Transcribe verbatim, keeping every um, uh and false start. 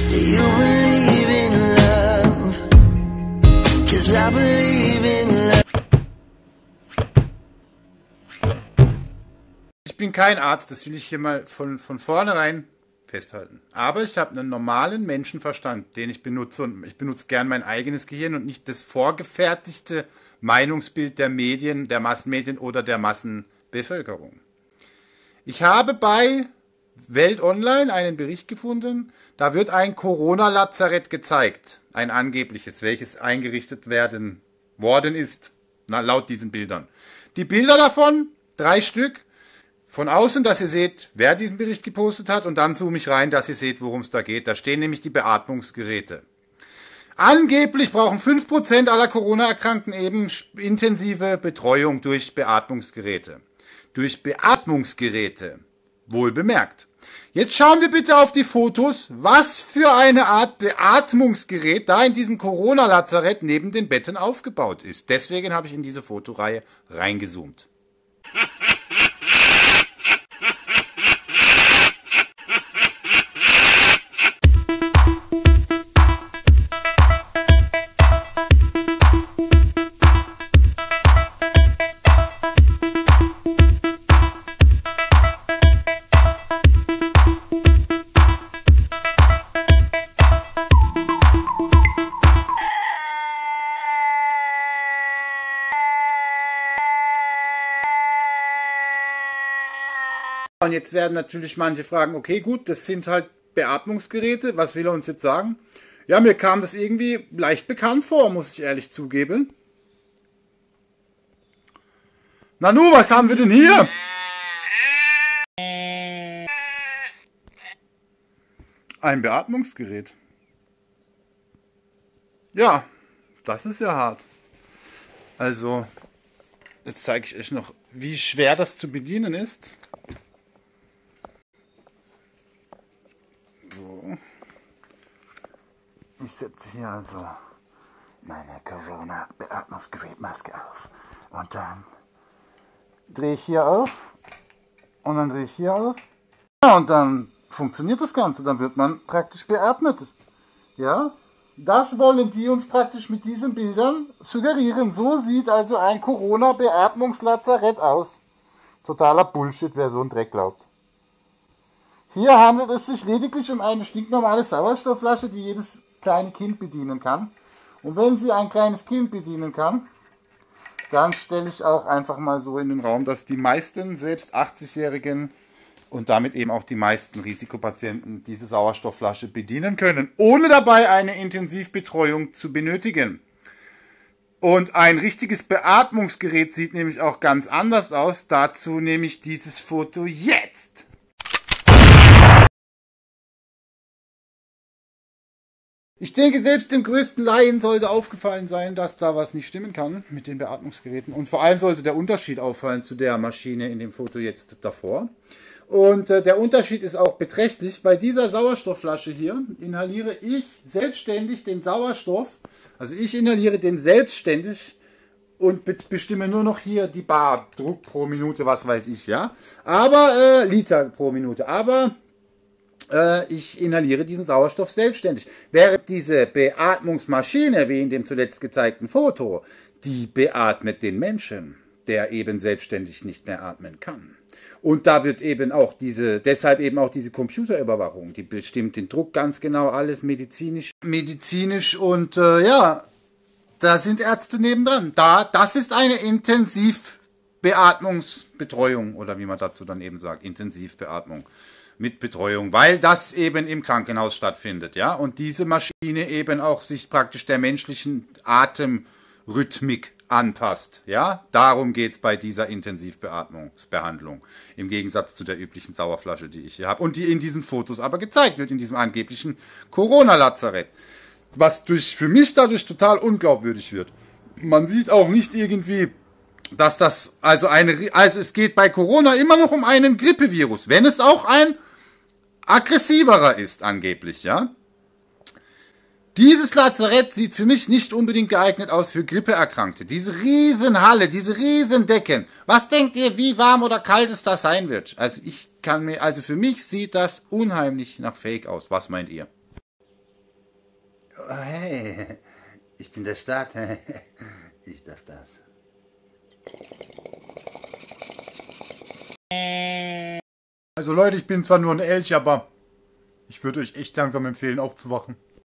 Do you believe in love? 'Cause I believe in love. Ich bin kein Arzt, das will ich hier mal von, von vornherein festhalten. Aber ich habe einen normalen Menschenverstand, den ich benutze, und ich benutze gern mein eigenes Gehirn und nicht das vorgefertigte Meinungsbild der Medien, der Massenmedien oder der Massenbevölkerung. Ich habe bei Welt Online einen Bericht gefunden, da wird ein Corona-Lazarett gezeigt, ein angebliches, welches eingerichtet werden worden ist, na, laut diesen Bildern. Die Bilder davon, drei Stück, von außen, dass ihr seht, wer diesen Bericht gepostet hat, und dann zoome ich rein, dass ihr seht, worum es da geht. Da stehen nämlich die Beatmungsgeräte. Angeblich brauchen fünf Prozent aller Corona-Erkrankten eben intensive Betreuung durch Beatmungsgeräte. Durch Beatmungsgeräte, wohl bemerkt. Jetzt schauen wir bitte auf die Fotos, was für eine Art Beatmungsgerät da in diesem Corona-Lazarett neben den Betten aufgebaut ist. Deswegen habe ich in diese Fotoreihe reingezoomt. Und jetzt werden natürlich manche fragen, okay, gut, das sind halt Beatmungsgeräte, was will er uns jetzt sagen? Ja, mir kam das irgendwie leicht bekannt vor, muss ich ehrlich zugeben. Nanu, was haben wir denn hier? Ein Beatmungsgerät. Ja, das ist ja hart. Also, jetzt zeige ich euch noch, wie schwer das zu bedienen ist. So. Ich setze hier also meine Corona-Beatmungsgerätmaske auf. Und dann drehe ich hier auf. Und dann drehe ich hier auf. Ja, und dann funktioniert das Ganze. Dann wird man praktisch beatmet. Ja, das wollen die uns praktisch mit diesen Bildern suggerieren. So sieht also ein Corona-Beatmungslazarett aus. Totaler Bullshit, wer so einen Dreck glaubt. Hier handelt es sich lediglich um eine stinknormale Sauerstoffflasche, die jedes kleine Kind bedienen kann. Und wenn sie ein kleines Kind bedienen kann, dann stelle ich auch einfach mal so in den Raum, dass die meisten, selbst achtzigjährigen und damit eben auch die meisten Risikopatienten diese Sauerstoffflasche bedienen können, ohne dabei eine Intensivbetreuung zu benötigen. Und ein richtiges Beatmungsgerät sieht nämlich auch ganz anders aus. Dazu nehme ich dieses Foto jetzt. Ich denke, selbst dem größten Laien sollte aufgefallen sein, dass da was nicht stimmen kann mit den Beatmungsgeräten. Und vor allem sollte der Unterschied auffallen zu der Maschine in dem Foto jetzt davor. Und äh, der Unterschied ist auch beträchtlich. Bei dieser Sauerstoffflasche hier inhaliere ich selbstständig den Sauerstoff. Also ich inhaliere den selbstständig und be bestimme nur noch hier die Bar, Druck pro Minute, was weiß ich, ja. Aber, äh, Liter pro Minute. Aber ich inhaliere diesen Sauerstoff selbstständig. Während diese Beatmungsmaschine, wie in dem zuletzt gezeigten Foto, die beatmet den Menschen, der eben selbstständig nicht mehr atmen kann. Und da wird eben auch diese, deshalb eben auch diese Computerüberwachung, die bestimmt den Druck ganz genau, alles medizinisch, medizinisch und äh, ja, da sind Ärzte nebendran. Da, das ist eine Intensivbeatmungsbetreuung oder wie man dazu dann eben sagt, Intensivbeatmung. Mit Betreuung, weil das eben im Krankenhaus stattfindet, ja, und diese Maschine eben auch sich praktisch der menschlichen Atemrhythmik anpasst, ja, darum geht es bei dieser Intensivbeatmungsbehandlung, im Gegensatz zu der üblichen Sauerflasche, die ich hier habe und die in diesen Fotos aber gezeigt wird, in diesem angeblichen Corona-Lazarett, was durch, für mich dadurch total unglaubwürdig wird. Man sieht auch nicht irgendwie, dass das, also eine, also es geht bei Corona immer noch um einen Grippevirus, wenn es auch ein aggressiverer ist, angeblich, ja. Dieses Lazarett sieht für mich nicht unbedingt geeignet aus für Grippeerkrankte. Diese Riesenhalle, diese Riesendecken. Was denkt ihr, wie warm oder kalt es da sein wird? Also ich kann mir, also für mich sieht das unheimlich nach Fake aus. Was meint ihr? Oh, hey, ich bin der Staat. Ich darf das. Also Leute, ich bin zwar nur ein Elch, aber ich würde euch echt langsam empfehlen, aufzuwachen.